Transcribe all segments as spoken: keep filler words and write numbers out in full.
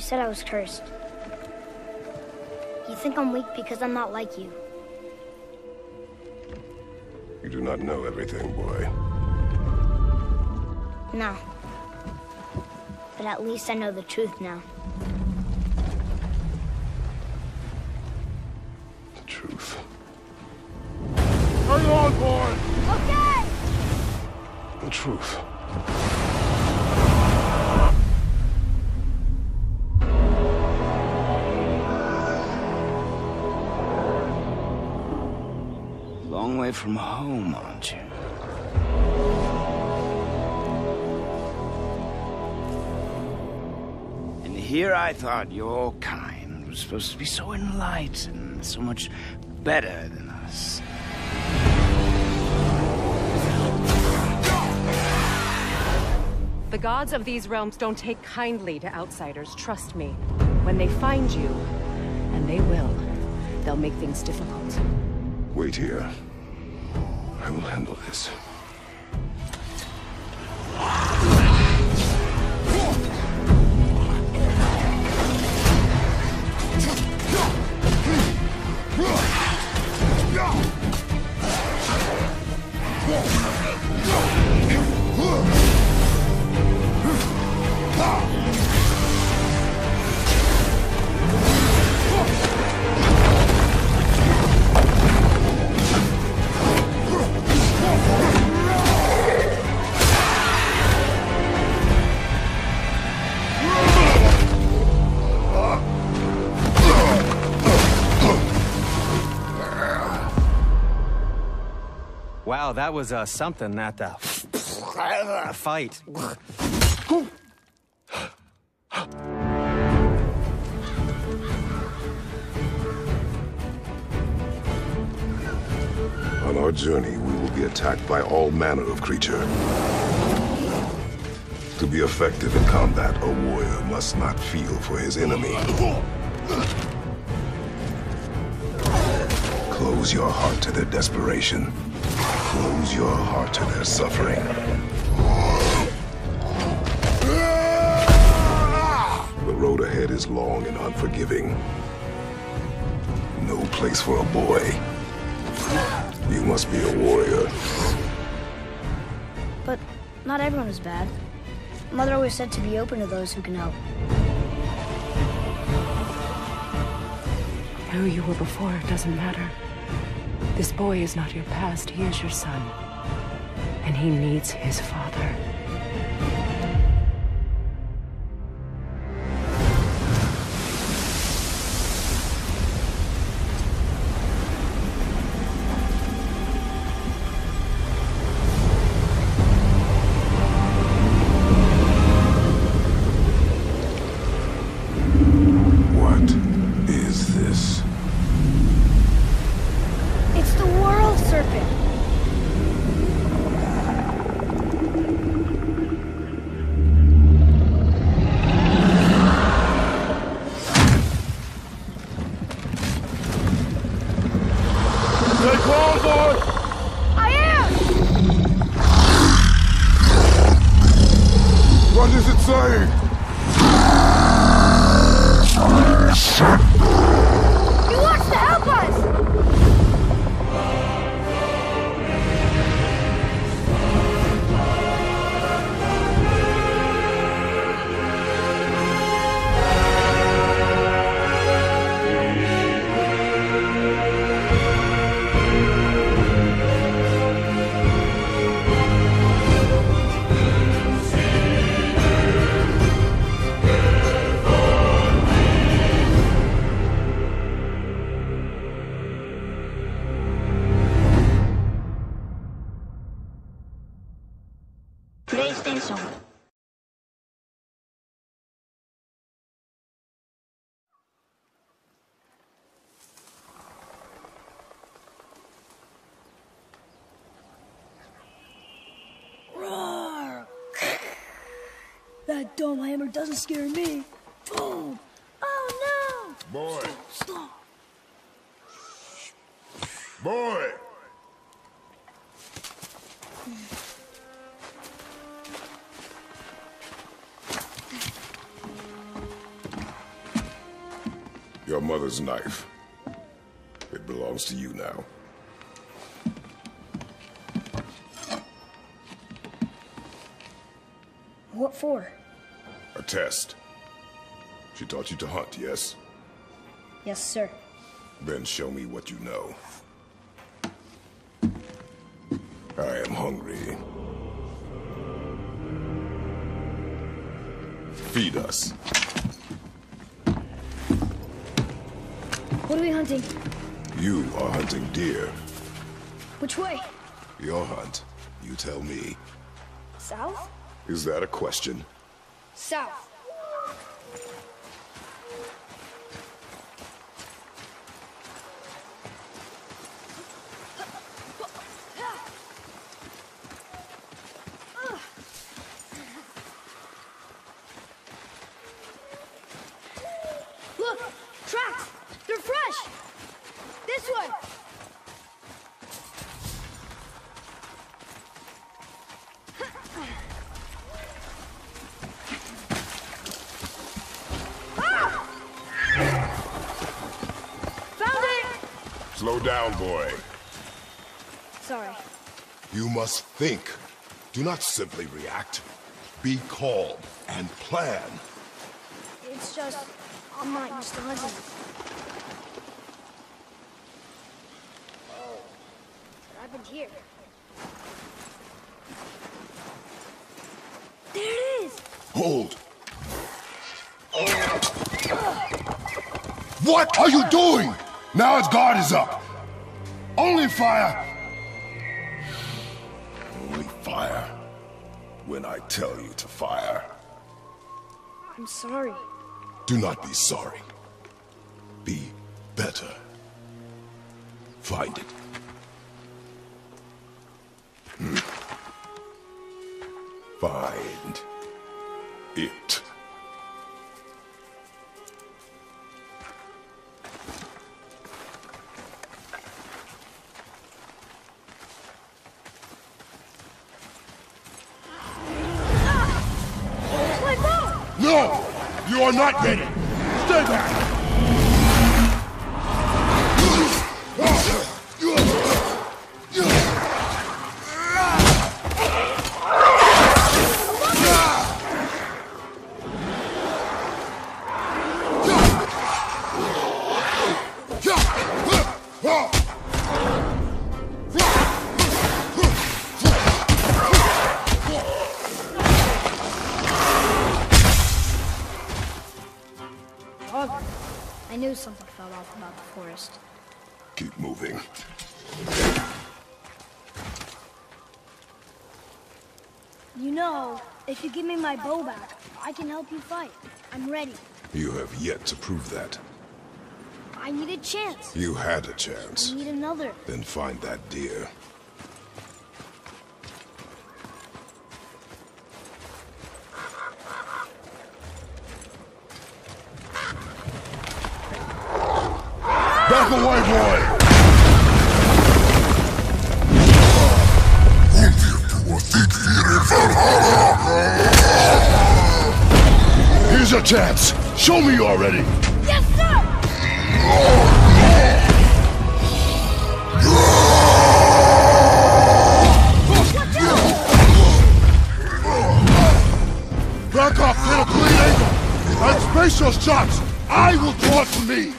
said I was cursed. You think I'm weak because I'm not like you. You do not know everything, boy. No. But at least I know the truth now. The truth. Hang on, boy! Okay! The truth. Long way from home, aren't you? And here I thought your kind was supposed to be so enlightened, so much better than us. The gods of these realms don't take kindly to outsiders, trust me. When they find you, and they will, they'll make things difficult. Wait here. I will handle this. Wow, that was uh, something, that uh, fight. On our journey, we will be attacked by all manner of creature. To be effective in combat, a warrior must not feel for his enemy. Close your heart to their desperation. Close your heart to their suffering. The road ahead is long and unforgiving. No place for a boy. You must be a warrior. But not everyone is bad. Mother always said to be open to those who can help. Who you were before doesn't matter. This boy is not your past, he is your son. And he needs his father. What is this? It's the world serpent! Stay calm, boy! I am! What does it say? He wants to help us! PlayStation. Roar! That dome hammer doesn't scare me. Boom! Oh no! Boy! Stop! Boy! Your mother's knife. It belongs to you now. What for? A test. She taught you to hunt, yes? Yes, sir. Then show me what you know. I am hungry. Feed us. What are we hunting? You are hunting deer. Which way? Your hunt. You tell me. South? Is that a question? South. Look! Tracks! They're fresh! This way! Ah! Found it! Slow down, boy. Sorry. You must think. Do not simply react. Be calm and plan. It's just, I'm not used to hunting. Oh, what happened here? There it is! Hold. What are you doing? Now its guard is up. Only fire. Only fire. When I tell you to fire. I'm sorry. Do not be sorry. Be better. Find it. Hmm. Find it. My bow! No! You are not ready! Stay back! I knew something fell off about the forest. Keep moving. You know, if you give me my bow back, I can help you fight. I'm ready. You have yet to prove that. I need a chance. You had a chance. I need another. Then find that deer. Back away, boy! Here's your chance. Show me you are ready. Yes, sir! Back off, get a clean angle! And space your shots! I will draw it for me!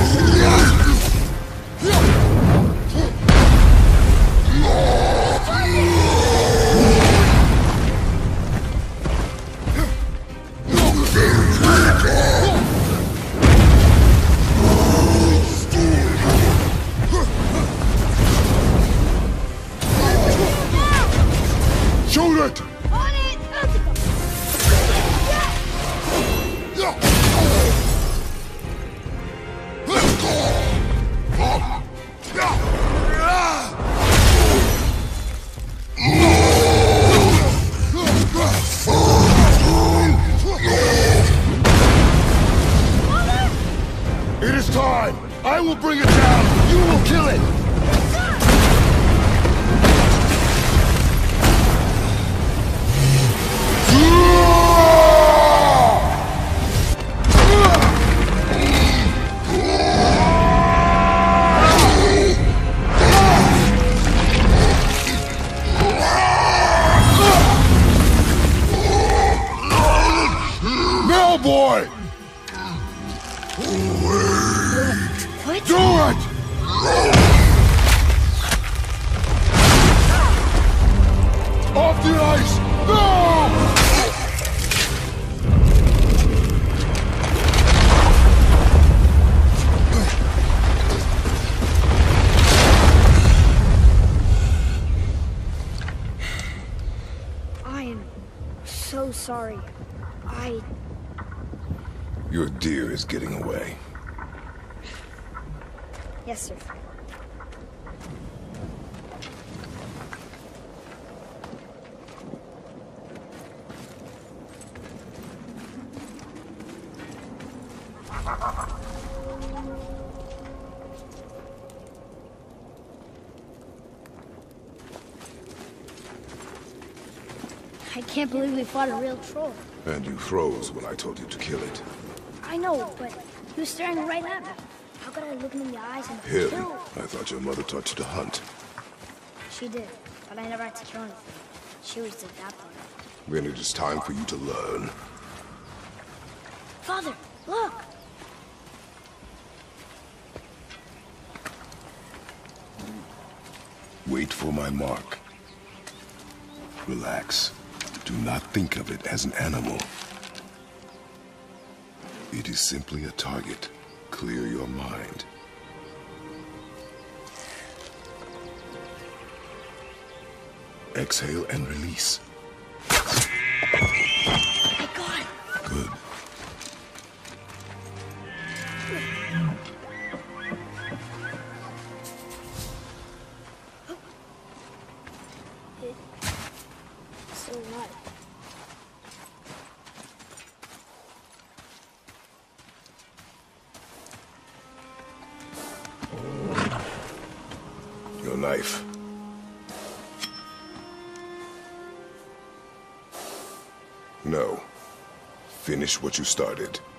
Shoot it! On it! Yeah. Off the ice! No! I am so sorry. I... Your deer is getting away. Yes, sir. I can't believe we fought a real troll. And you froze when I told you to kill it. I know, but he was staring right at me. How could I look him in the eyes and Him? kill? I thought your mother taught you to hunt. She did, but I never had to kill anything. She always did that part. Then it is time for you to learn. Father, look! Wait for my mark. Relax. Do not think of it as an animal. It is simply a target. Clear your mind. Exhale and release. I got it! Good. It's so alive. Your knife. No. Finish what you started.